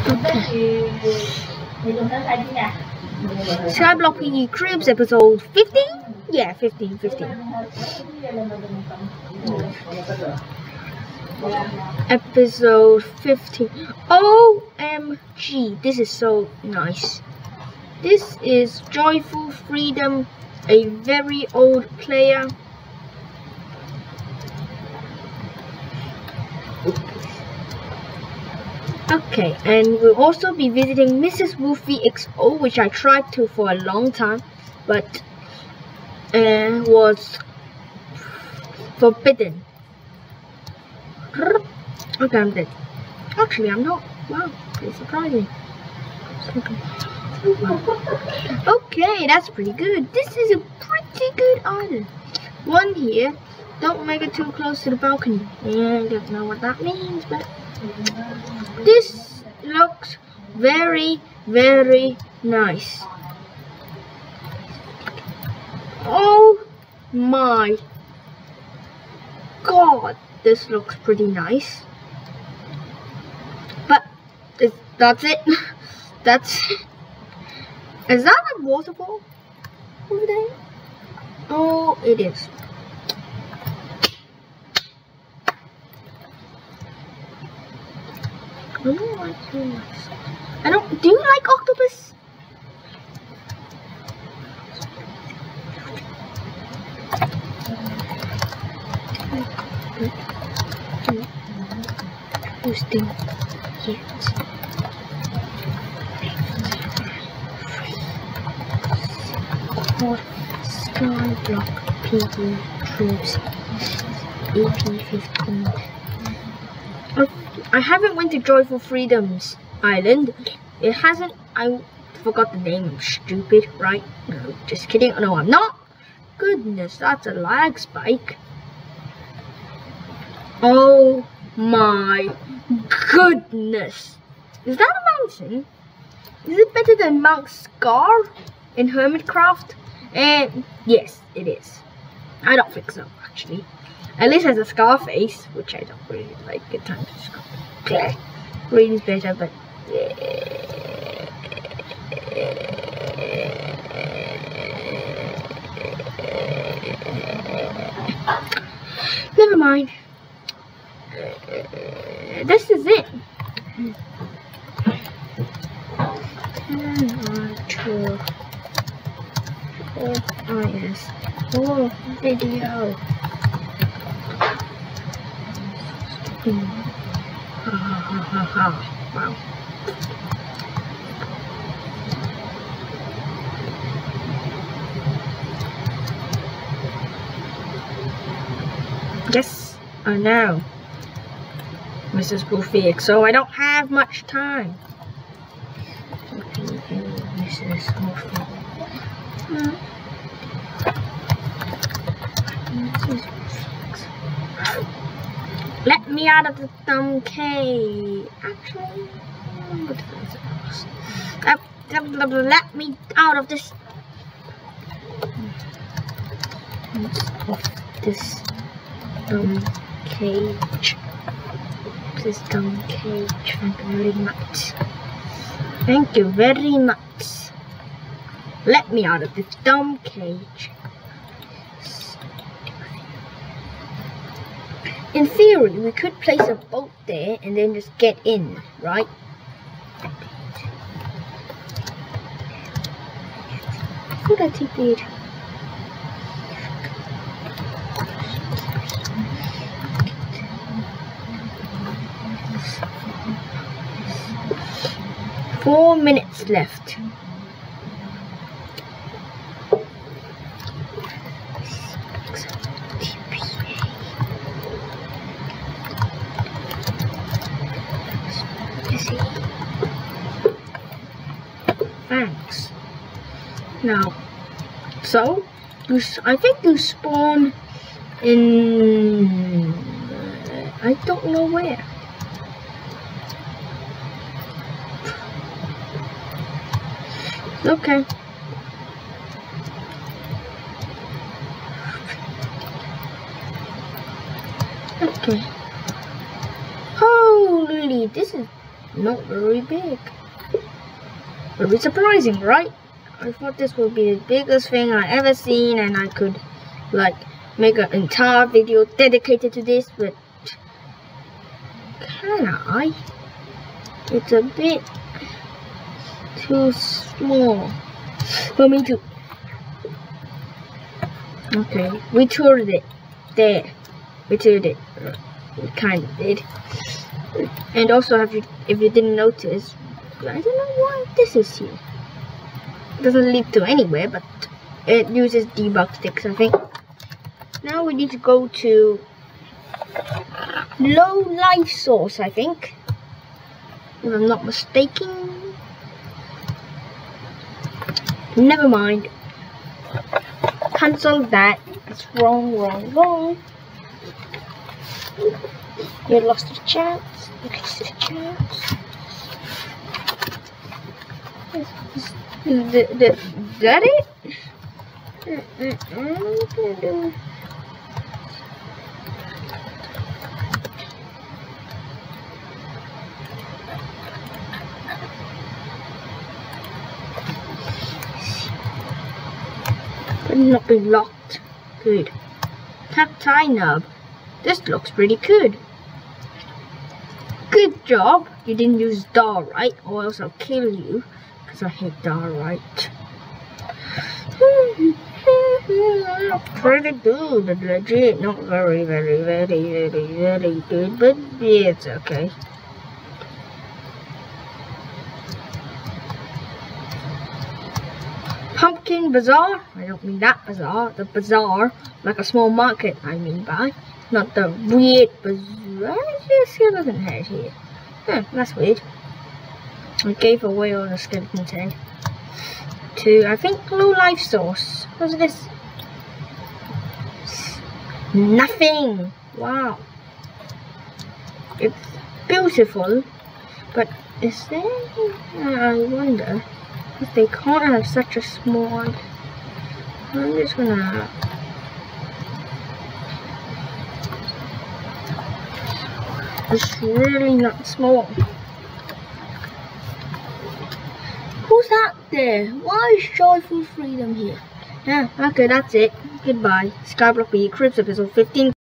Skyblock PE Cribs episode 15? Yeah, 15. Episode 15. OMG, this is so nice. This is Joyful Freedom, a very old player. Okay, and we'll also be visiting Mrs. Wolfie XO, which I tried to for a long time, but was forbidden. Okay, I'm dead. Actually, I'm not. Wow, it's surprising. Okay, that's pretty good. This is a pretty good island. One here. Don't make it too close to the balcony. Yeah, I don't know what that means, but this looks very, very nice. Oh my god, this looks pretty nice. But that's it. Is that a waterfall over there? Oh, it is. I don't. Do you like octopus? Posting yet. Skyblock PE Cribs EP15. I haven't went to Joyful Freedom's island. It hasn't. I forgot the name. I'm stupid, right? No, just kidding. No, I'm not. Goodness, that's a lag spike. Oh my goodness. Is that a mountain? Is it better than Mount Scar in Hermitcraft? Yes, it is. I don't think so, actually. At least it has a scar face, which I don't really like. Good time to scar. Okay. Green's better, but never mind. This is it. Oh yes. Oh, video. Wow. Yes, I know, Mrs. Wolfie XO. I don't have much time. Mrs. Wolfie. Let me out of the dumb cave. Actually, let me out of this. This dumb cage. This dumb cage. Thank you very much. Thank you very much. Let me out of this dumb cage. In theory, we could place a boat there and then just get in, right? I thought I TP'd. Four minutes left. Thanks. Now, so I think you spawn in I don't know where. Okay. Okay. Holy, this is not very big. Very surprising, right? I thought this would be the biggest thing I ever seen, and I could like make an entire video dedicated to this, but can I? It's a bit too small for me to. Okay, we toured it. There, we toured it. We kind of did. And also, if you didn't notice, I don't know why this is here. It doesn't lead to anywhere, but it uses debug sticks, I think. Now we need to go to low life source, I think, if I'm not mistaken. Never mind. Cancel that. It's wrong. You lost the chance. Is that it? Not be locked. Good. Tactile nub. This looks pretty good. Good job. You didn't use Darite, or else I'll kill you. Because I hate Darite. Pretty good, legit. Not very good, but yeah, it's okay. Pumpkin Bazaar? I don't mean that bazaar. The bazaar, like a small market, I mean by. Not the weird bazaar. There's a skeleton head here. That's weird. I gave away all the skeleton's head to, I think, low life source. What's this? Nothing. Wow. It's beautiful, but is there? I wonder if they can't have such a small. I'm just gonna. It's really not small. Who's that there? Why is Joyful Freedom here? Yeah, okay, that's it. Goodbye. Skyblock B, Cribs episode 15.